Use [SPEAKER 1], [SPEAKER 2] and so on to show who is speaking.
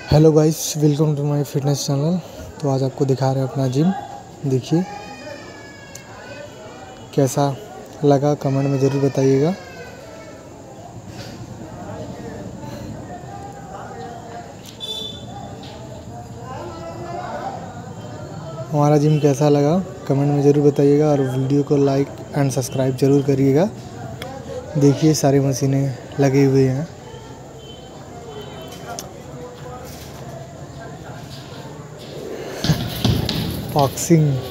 [SPEAKER 1] Hello guys, welcome to my fitness channel. तो आज आपको दिखा रहे हैं अपना जिम। देखिए कैसा लगा, कमेंट में ज़रूर बताइएगा। हमारा जिम कैसा लगा कमेंट में ज़रूर बताइएगा और वीडियो को लाइक एंड सब्सक्राइब ज़रूर करिएगा। देखिए सारी मशीनें लगी हुई हैं। बॉक्सिंग